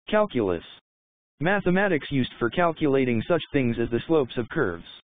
Calculus. Mathematics used for calculating such things as the slopes of curves.